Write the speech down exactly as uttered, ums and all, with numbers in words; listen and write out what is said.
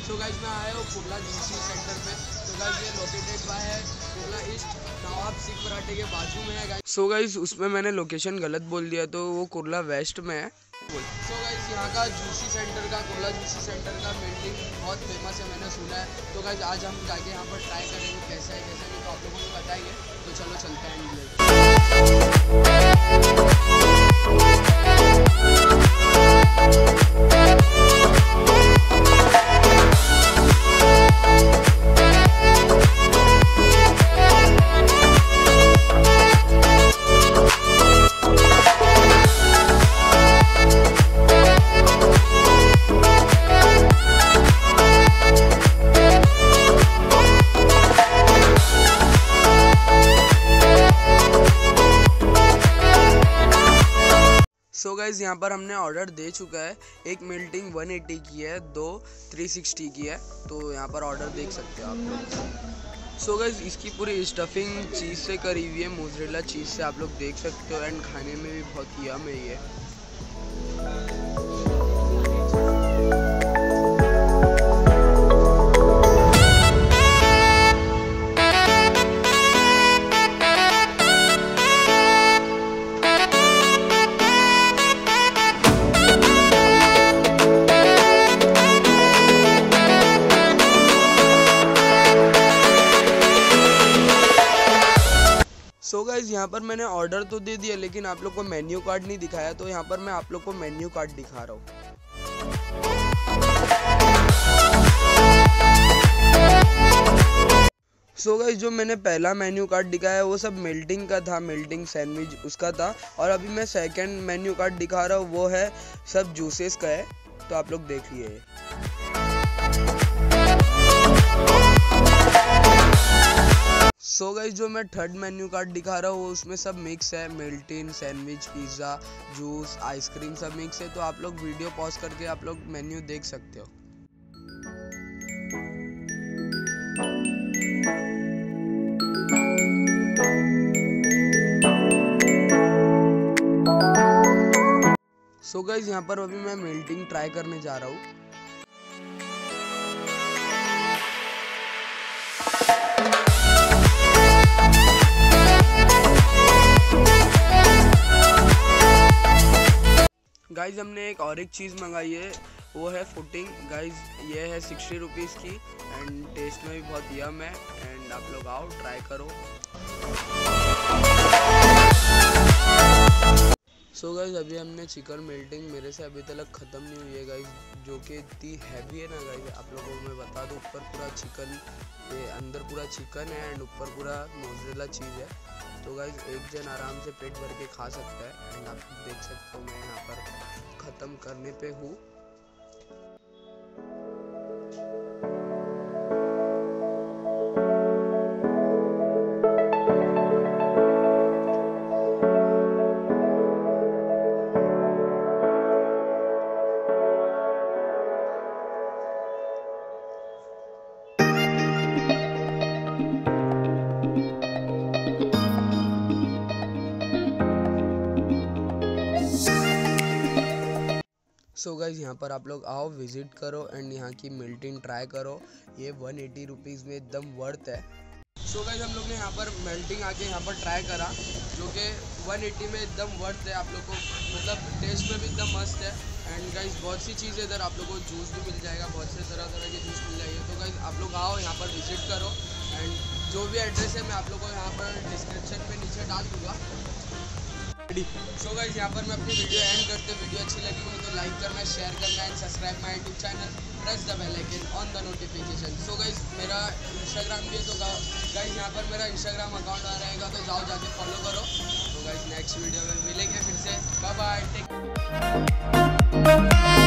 So guys मैं आया हूँ कुर्ला जूसी सेंटर पे। तो गाइस ये लोकेटेड बाय है कुर्ला ईस्ट नवाब सिख पराठे के बाजू में है गाइस। सो गाइस उसमें मैंने लोकेशन गलत बोल दिया, तो वो कुर्ला वेस्ट में है। सो गाइस यहाँ का जूसी सेंटर का कुर्ला जूसी सेंटर का मेल्टिंग बहुत फेमस है, मैंने सुना है। तो गाइस आज हम जाके यहाँ पर ट्राई करेंगे कैसा है कैसा नहीं, तो आप लोगों को बताइए। तो चलो चलते हैं। सो गाइस यहाँ पर हमने ऑर्डर दे चुका है। एक मेल्टिंग एक सौ अस्सी की है, दो तीन सौ साठ की है। तो यहाँ पर ऑर्डर देख सकते हो आप लोग। सो गाइस इसकी पूरी स्टफिंग चीज़ से करी हुई है, मोज़रेला चीज़ से, आप लोग देख सकते हो। एंड खाने में भी बहुत यम है ये। सो गाइस यहाँ पर मैंने ऑर्डर तो दे दिया, लेकिन आप लोग को मेन्यू कार्ड नहीं दिखाया। तो यहाँ पर मैं आप लोग को मेन्यू कार्ड दिखा रहा हूँ। सो गाइस जो मैंने पहला मेन्यू कार्ड दिखाया वो सब मेल्टिंग का था, मेल्टिंग सैंडविच उसका था। और अभी मैं सेकंड मेन्यू कार्ड दिखा रहा हूँ, वो है सब जूसेस का है। तो आप लोग देख लिए। सो so गाइस जो मैं थर्ड मेन्यू कार्ड दिखा रहा हूँ उसमें सब मिक्स है, melting, sandwich, pizza, juice, ice cream सब मिक्स है। तो आप लोग वीडियो पॉज करके आप लोग मेन्यू देख सकते हो। सो so गाइस यहाँ पर अभी मैं मेल्टिंग ट्राई करने जा रहा हूँ। गाइज हमने एक और एक चीज़ मंगाई है, वो है फुटिंग। गाइज ये है सिक्सटी रुपीज़ की एंड टेस्ट में भी बहुत यम है। एंड आप लोग आओ ट्राई करो। सो so गाइज अभी हमने चिकन मेल्टिंग मेरे से अभी तक ख़त्म नहीं हुई है गाइज, जो कि इतनी हैवी है ना गाइज। आप लोगों को मैं बता दूँ, ऊपर पूरा चिकन, ये अंदर पूरा चिकन है एंड ऊपर पूरा मोज़रेला चीज़ है। तो गाइज एक जन आराम से पेट भर के खा सकता है। एंड आप देख सकते हो मैं यहाँ पर ख़त्म करने पे हूँ। सो so गाइज यहाँ पर आप लोग आओ, विजिट करो एंड यहाँ की मेल्टिंग ट्राई करो। ये एक सौ अस्सी रुपीज़ में एकदम वर्थ है। सो so गाइज हम लोग ने यहाँ पर मेल्टिंग आके यहाँ पर ट्राई करा, जो कि एक सौ अस्सी में एकदम वर्थ है। आप लोग को मतलब टेस्ट में भी एकदम मस्त है। एंड गाइज बहुत सी चीज़ इधर आप लोग को जूस भी मिल जाएगा, बहुत से तरह तरह के जूस मिल जाएंगे। तो गाइज आप लोग आओ यहाँ पर विजिट करो। एंड जो भी एड्रेस है मैं आप लोग को यहाँ पर डिस्क्रिप्शन में नीचे डाल दूँगा। सो so गाइस यहाँ पर मैं अपनी वीडियो एंड करते, वीडियो अच्छी लगी हो तो लाइक करना, शेयर करना and subscribe my YouTube channel, press the bell icon on the notification. So guys मेरा इंस्टाग्राम भी है, तो गाइस यहाँ पर मेरा इंस्टाग्राम अकाउंट आ रहेगा, तो जाओ जाके फॉलो करो। तो गाइस नेक्स्ट वीडियो में मिलेंगे फिर से। Bye bye, take.